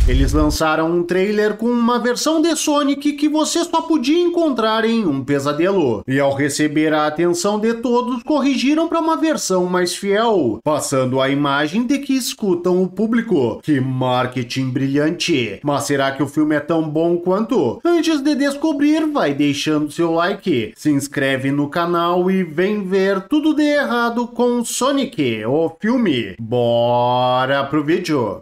Eles lançaram um trailer com uma versão de Sonic que você só podia encontrar em Um Pesadelo. E ao receber a atenção de todos, corrigiram para uma versão mais fiel, passando a imagem de que escutam o público. Que marketing brilhante! Mas será que o filme é tão bom quanto? Antes de descobrir, vai deixando seu like, se inscreve no canal e vem ver tudo de errado com Sonic, o filme. Bora pro vídeo!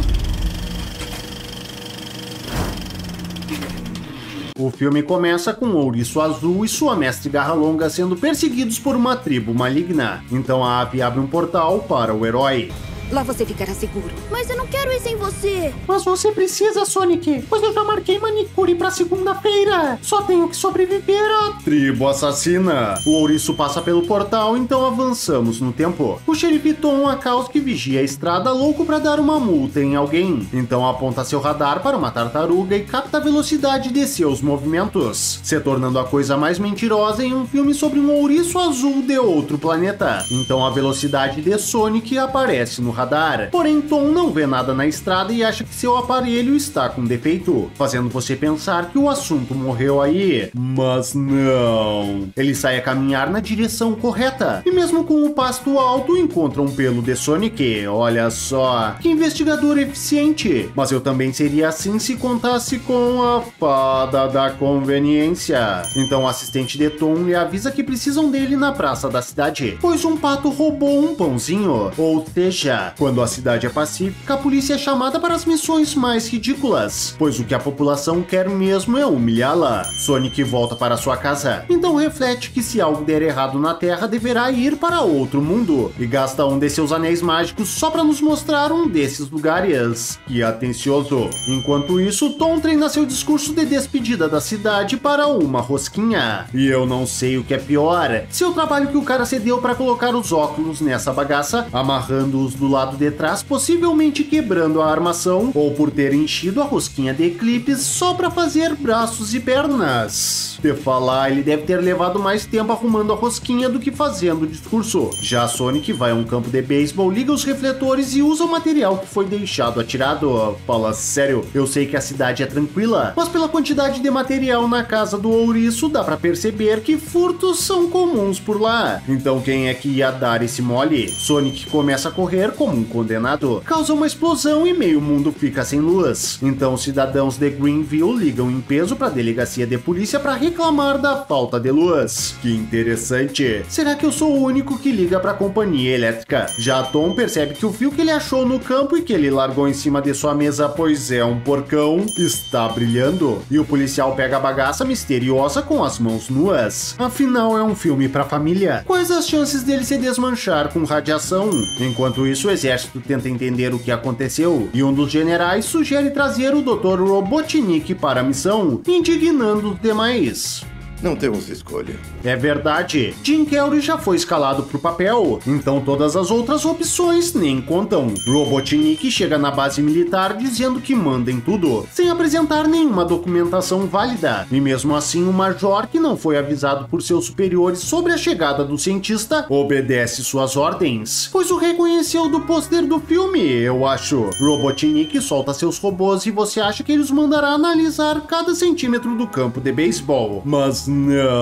O filme começa com Ouriço Azul e sua mestre Garra Longa sendo perseguidos por uma tribo maligna. Então a ave abre um portal para o herói. Lá você ficará seguro. Mas eu não quero ir sem você. Mas você precisa, Sonic, pois eu já marquei manicure pra segunda-feira. Só tenho que sobreviver à tribo assassina. O ouriço passa pelo portal, então avançamos no tempo. O xerife Tom Wachowski vigia a estrada louco pra dar uma multa em alguém. Então aponta seu radar para uma tartaruga e capta a velocidade de seus movimentos, se tornando a coisa mais mentirosa em um filme sobre um ouriço azul de outro planeta. Então a velocidade de Sonic aparece no radar. Porém, Tom não vê nada na estrada e acha que seu aparelho está com defeito, fazendo você pensar que o assunto morreu aí. Mas não. Ele sai a caminhar na direção correta e mesmo com o pasto alto encontra um pelo de Sonic. Olha só, que investigador eficiente. Mas eu também seria assim se contasse com a fada da conveniência. Então o assistente de Tom lhe avisa que precisam dele na praça da cidade, pois um pato roubou um pãozinho. Ou seja, quando a cidade é pacífica, a polícia é chamada para as missões mais ridículas, pois o que a população quer mesmo é humilhá-la. Sonic volta para sua casa, então reflete que se algo der errado na Terra, deverá ir para outro mundo, e gasta um de seus anéis mágicos só para nos mostrar um desses lugares. Que atencioso! Enquanto isso, Tom treina seu discurso de despedida da cidade para uma rosquinha. E eu não sei o que é pior, se o trabalho que o cara cedeu para colocar os óculos nessa bagaça, amarrando-os do lado de trás, possivelmente quebrando a armação, ou por ter enchido a rosquinha de clipes só para fazer braços e pernas. De falar, ele deve ter levado mais tempo arrumando a rosquinha do que fazendo o discurso. Já Sonic vai a um campo de beisebol, liga os refletores e usa o material que foi deixado atirado. Fala sério, eu sei que a cidade é tranquila, mas pela quantidade de material na casa do ouriço, dá pra perceber que furtos são comuns por lá. Então quem é que ia dar esse mole? Sonic começa a correr como um condenado, causa uma explosão e meio mundo fica sem luz. Então cidadãos de Greenville ligam em peso para a delegacia de polícia para reclamar da falta de luz. Que interessante. Será que eu sou o único que liga para a companhia elétrica? Já Tom percebe que o fio que ele achou no campo e que ele largou em cima de sua mesa, pois é um porcão, está brilhando. E o policial pega a bagaça misteriosa com as mãos nuas. Afinal, é um filme para família. Quais as chances dele se desmanchar com radiação? Enquanto isso, o exército tenta entender o que aconteceu e um dos generais sugere trazer o Dr. Robotnik para a missão, indignando os demais. Não temos escolha. É verdade, Jim Carrey já foi escalado pro papel, então todas as outras opções nem contam. Robotnik chega na base militar dizendo que manda em tudo, sem apresentar nenhuma documentação válida, e mesmo assim o major, que não foi avisado por seus superiores sobre a chegada do cientista, obedece suas ordens, pois o reconheceu do pôster do filme, eu acho. Robotnik solta seus robôs e você acha que eles mandará analisar cada centímetro do campo de beisebol, mas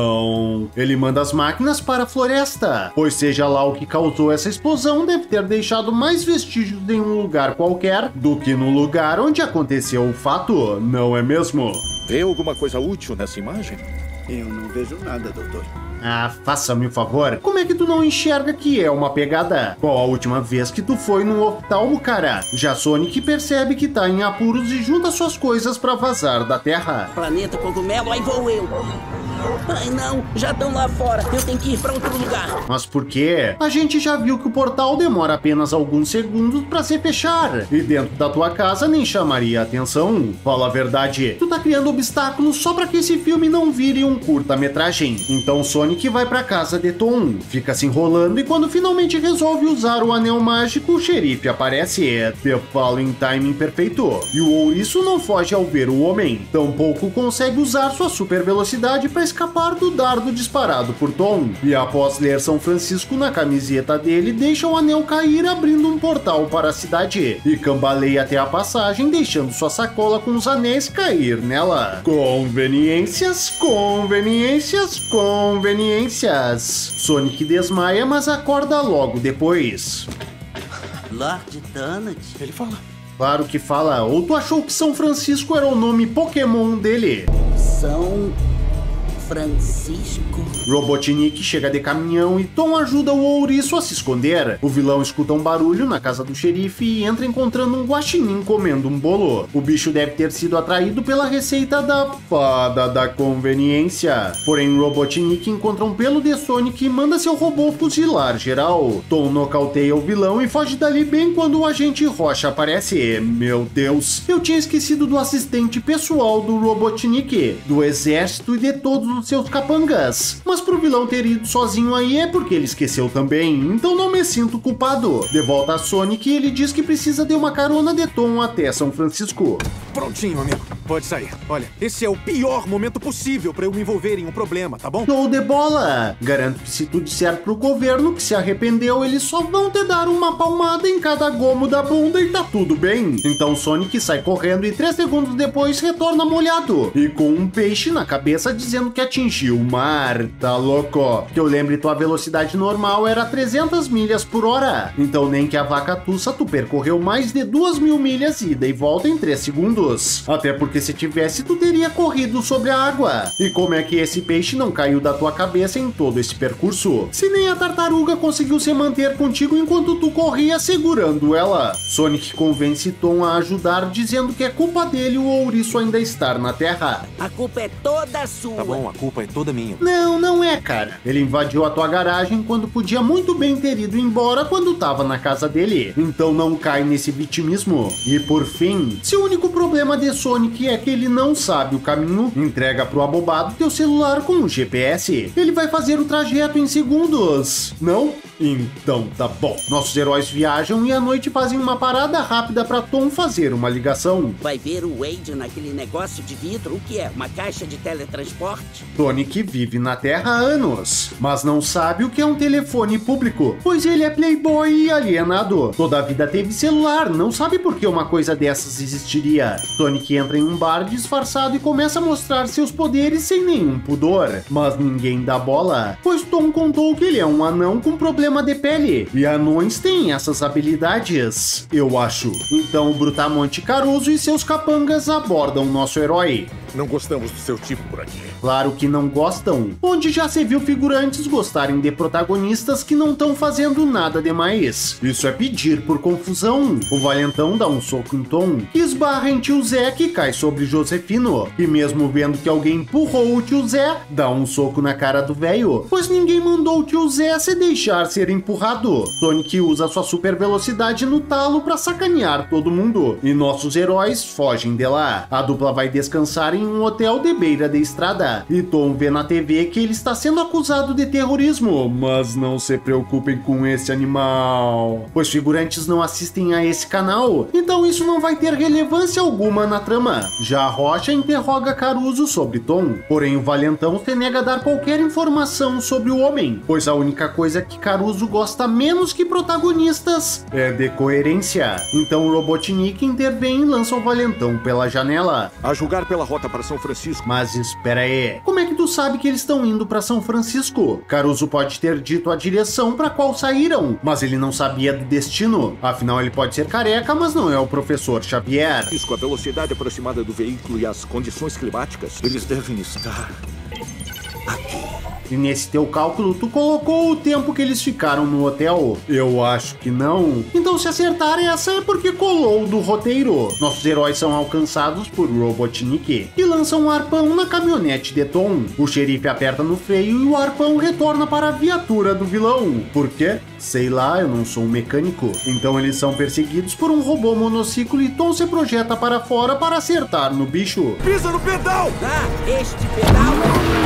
não, ele manda as máquinas para a floresta, pois seja lá o que causou essa explosão, deve ter deixado mais vestígios em um lugar qualquer do que no lugar onde aconteceu o fato, não é mesmo? Vê alguma coisa útil nessa imagem? Eu não vejo nada, doutor. Ah, faça-me um favor. Como é que tu não enxerga que é uma pegada? Qual a última vez que tu foi no oftalmo, cara? Já Sonic percebe que tá em apuros e junta suas coisas pra vazar da Terra. Planeta Cogumelo, aí vou eu. Ai não, já estão lá fora, eu tenho que ir pra outro lugar. Mas por quê? A gente já viu que o portal demora apenas alguns segundos pra se fechar. E dentro da tua casa nem chamaria atenção. Fala a verdade, tu tá criando obstáculos só pra que esse filme não vire um curta-metragem. Então Sonic vai pra casa de Tom, fica se enrolando e quando finalmente resolve usar o anel mágico, o xerife aparece. Te falo em timing perfeito. E o ouriço não foge ao ver o homem. Tampouco consegue usar sua super velocidade pra escapar do dardo disparado por Tom. E após ler São Francisco na camiseta dele, deixa o anel cair, abrindo um portal para a cidade. E cambaleia até a passagem, deixando sua sacola com os anéis cair nela. Conveniências, conveniências, conveniências. Sonic desmaia, mas acorda logo depois. Lord Donald. Ele fala. Claro que fala, ou tu achou que São Francisco era o nome Pokémon dele? São Francisco. Robotnik chega de caminhão e Tom ajuda o ouriço a se esconder. O vilão escuta um barulho na casa do xerife e entra encontrando um guaxinim comendo um bolo. O bicho deve ter sido atraído pela receita da fada da conveniência. Porém, Robotnik encontra um pelo de Sonic e manda seu robô fuzilar geral. Tom nocauteia o vilão e foge dali bem quando o agente Rocha aparece. Meu Deus, eu tinha esquecido do assistente pessoal do Robotnik, do exército e de todos os seus capangas. Mas pro vilão ter ido sozinho aí é porque ele esqueceu também, então não me sinto culpado. De volta a Sonic, ele diz que precisa de uma carona de Tom até São Francisco. Prontinho, amigo. Pode sair. Olha, esse é o pior momento possível pra eu me envolver em um problema, tá bom? Show de bola! Garanto que se tu disser pro governo que se arrependeu, eles só vão te dar uma palmada em cada gomo da bunda e tá tudo bem. Então Sonic sai correndo e 3 segundos depois retorna molhado e com um peixe na cabeça dizendo que atingiu o mar. Tá louco? Que eu lembre, tua velocidade normal era 300 milhas por hora. Então nem que a vaca tussa tu percorreu mais de 2.000 milhas ida e volta em 3 segundos. Até porque se tivesse, tu teria corrido sobre a água. E como é que esse peixe não caiu da tua cabeça em todo esse percurso? Se nem a tartaruga conseguiu se manter contigo enquanto tu corria segurando ela. Sonic convence Tom a ajudar, dizendo que é culpa dele o ouriço ainda estar na Terra. A culpa é toda sua. Tá bom, a culpa é toda minha. Não é, cara. Ele invadiu a tua garagem quando podia muito bem ter ido embora quando tava na casa dele. Então não cai nesse vitimismo. E por fim, se o único problema de Sonic é que ele não sabe o caminho, entrega pro abobado teu celular com um GPS. Ele vai fazer o trajeto em segundos. Não? Então tá bom. Nossos heróis viajam e à noite fazem uma parada rápida pra Tom fazer uma ligação. Vai ver o Wade naquele negócio de vidro? O que é? Uma caixa de teletransporte? Sonic vive na Terra há anos, mas não sabe o que é um telefone público, pois ele é playboy e alienado. Toda a vida teve celular, não sabe por que uma coisa dessas existiria. Sonic entra em um bar disfarçado e começa a mostrar seus poderes sem nenhum pudor. Mas ninguém dá bola, pois Tom contou que ele é um anão com problema de pele, e anões têm essas habilidades, eu acho. Então o Brutamonte Caruso e seus capangas abordam nosso herói. Não gostamos do seu tipo por aqui. Claro que não gostam. Onde já se viu figurantes gostarem de protagonistas que não estão fazendo nada demais. Isso é pedir por confusão. O valentão dá um soco em Tom, que esbarra em tio Zé, que cai sobre Josefino. E mesmo vendo que alguém empurrou o tio Zé, dá um soco na cara do velho, pois ninguém mandou o tio Zé se deixar ser empurrado. Sonic usa sua super velocidade no talo pra sacanear todo mundo. E nossos heróis fogem de lá. A dupla vai descansar em um hotel de beira de estrada. E Tom vê na TV que ele está sendo acusado de terrorismo. Mas não se preocupem com esse animal, pois figurantes não assistem a esse canal, então isso não vai ter relevância alguma na trama. Já a Rocha interroga Caruso sobre Tom, porém o valentão se nega a dar qualquer informação sobre o homem, pois a única coisa que Caruso gosta menos que protagonistas é de coerência. Então o Robotnik intervém e lança o valentão pela janela. A julgar pela rota para São Francisco. Mas espera aí, como é que tu sabe que eles estão indo para São Francisco? Caruso pode ter dito a direção para qual saíram, mas ele não sabia do destino. Afinal, ele pode ser careca, mas não é o professor Xavier. Com a velocidade aproximada do veículo e as condições climáticas, eles devem estar aqui. E nesse teu cálculo, tu colocou o tempo que eles ficaram no hotel? Eu acho que não. Então se acertar essa é porque colou do roteiro. Nossos heróis são alcançados por Robotnik e lançam um arpão na caminhonete de Tom. O xerife aperta no freio e o arpão retorna para a viatura do vilão. Por quê? Sei lá, eu não sou um mecânico. Então eles são perseguidos por um robô monociclo e Tom se projeta para fora para acertar no bicho. Pisa no pedal! Ah, este pedal...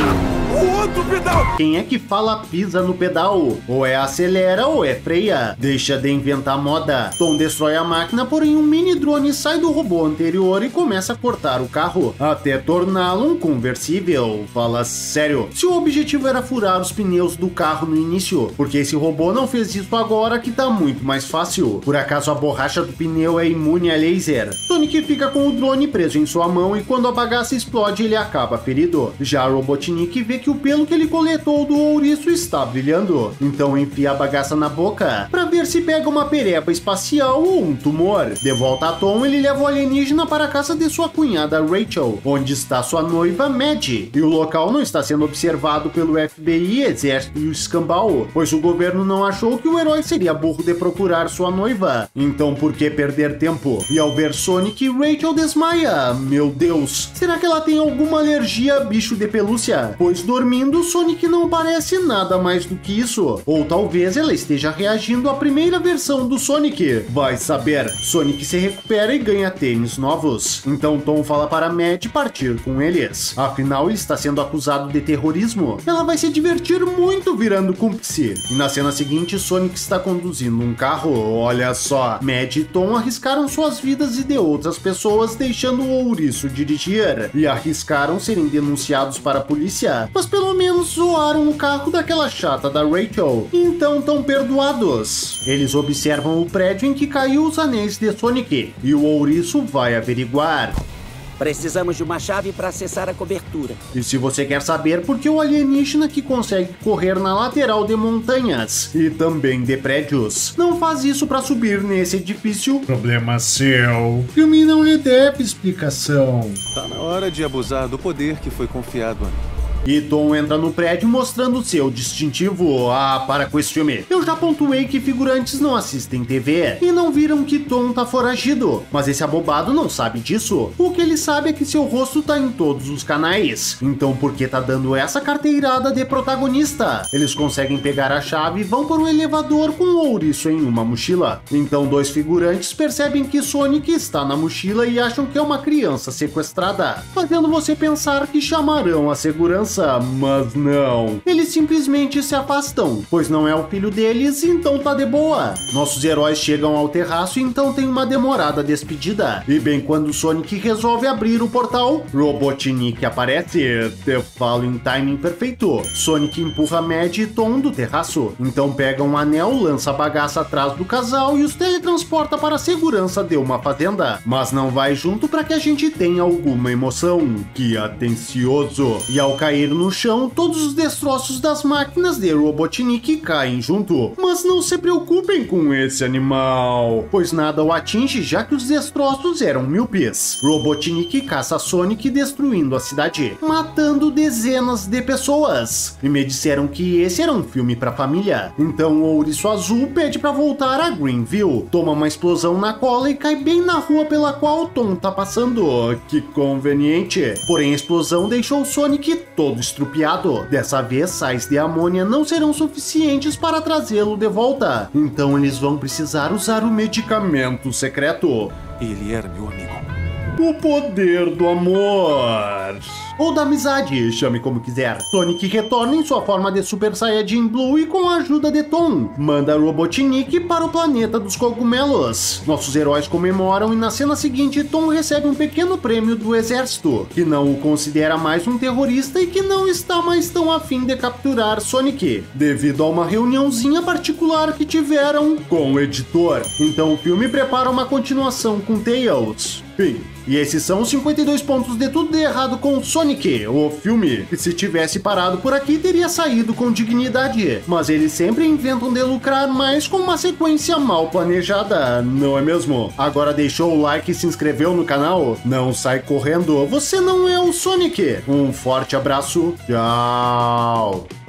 O outro pedal! Quem é que fala pisa no pedal? Ou é acelera ou é freia. Deixa de inventar moda. Tom destrói a máquina, porém um mini drone sai do robô anterior e começa a cortar o carro, até torná-lo um conversível. Fala sério, se o objetivo era furar os pneus do carro no início, porque esse robô não fez isso agora que tá muito mais fácil. Por acaso a borracha do pneu é imune a laser? Sonic fica com o drone preso em sua mão e quando a bagaça explode ele acaba ferido. Já Robotnik vê que o pelo que ele coletou do ouriço está brilhando, então enfia a bagaça na boca para ver se pega uma pereba espacial ou um tumor. De volta a Tom, ele leva o alienígena para a casa de sua cunhada Rachel, onde está sua noiva Mad, e o local não está sendo observado pelo FBI, Exército e o Escambau, pois o governo não achou que o herói seria burro de procurar sua noiva. Então por que perder tempo? E ao ver Sonic, Rachel desmaia. Meu Deus, será que ela tem alguma alergia a bicho de pelúcia? Pois dormindo, Sonic não parece nada mais do que isso. Ou talvez ela esteja reagindo à primeira versão do Sonic. Vai saber. Sonic se recupera e ganha tênis novos. Então Tom fala para Mad partir com eles. Afinal, ele está sendo acusado de terrorismo. Ela vai se divertir muito virando cúmplice. E na cena seguinte, Sonic está conduzindo um carro. Olha só, Mad e Tom arriscaram suas vidas e de outras pessoas, deixando o ouriço dirigir. E arriscaram serem denunciados para a polícia, mas pelo menos zoaram o carro daquela chata da Rachel. Então estão perdoados. Eles observam o prédio em que caiu os anéis de Sonic e o ouriço vai averiguar. Precisamos de uma chave para acessar a cobertura. E se você quer saber por que o alienígena que consegue correr na lateral de montanhas e também de prédios não faz isso para subir nesse edifício, Problema seu. O filme não lhe deve explicação. Tá na hora de abusar do poder que foi confiado a mim. e Tom entra no prédio mostrando seu distintivo. Ah, para com esse filme. Eu já pontuei que figurantes não assistem TV e não viram que Tom tá foragido, mas esse abobado não sabe disso. O que ele sabe é que seu rosto tá em todos os canais. Então por que tá dando essa carteirada de protagonista? Eles conseguem pegar a chave e vão para o elevador com o ouriço em uma mochila. Então dois figurantes percebem que Sonic está na mochila e acham que é uma criança sequestrada, fazendo você pensar que chamarão a segurança, mas não. Eles simplesmente se afastam, pois não é o filho deles, então tá de boa. Nossos heróis chegam ao terraço e então tem uma demorada despedida. E bem quando Sonic resolve abrir o portal, Robotnik aparece. Te falo em timing perfeito. Sonic empurra Mad e Tom do terraço. Então pega um anel, lança a bagaça atrás do casal e os teletransporta para a segurança de uma fazenda. Mas não vai junto para que a gente tenha alguma emoção. Que atencioso. E ao cair no chão, todos os destroços das máquinas de Robotnik caem junto. Mas não se preocupem com esse animal, pois nada o atinge, já que os destroços eram míopes. Robotnik caça Sonic destruindo a cidade, matando dezenas de pessoas. E me disseram que esse era um filme pra família. Então o ouriço azul pede pra voltar a Greenville, toma uma explosão na cola e cai bem na rua pela qual Tom tá passando. Que conveniente. Porém a explosão deixou Sonic todo estrupiado. Dessa vez sais de amônia não serão suficientes para trazê-lo de volta. Então eles vão precisar usar o medicamento secreto. Ele era meu amigo. O poder do amor. Ou da amizade, chame como quiser. Sonic retorna em sua forma de Super Saiyajin Blue e com a ajuda de Tom, manda Robotnik para o planeta dos cogumelos. Nossos heróis comemoram e na cena seguinte Tom recebe um pequeno prêmio do exército, que não o considera mais um terrorista e que não está mais tão afim de capturar Sonic, devido a uma reuniãozinha particular que tiveram com o editor. Então o filme prepara uma continuação com Tails. Fim. E esses são os 52 pontos de tudo de errado com Sonic, o filme, que se tivesse parado por aqui teria saído com dignidade, mas eles sempre inventam de lucrar mais com uma sequência mal planejada, não é mesmo? Agora deixou o like e se inscreveu no canal? Não sai correndo, você não é o Sonic. Um forte abraço, tchau!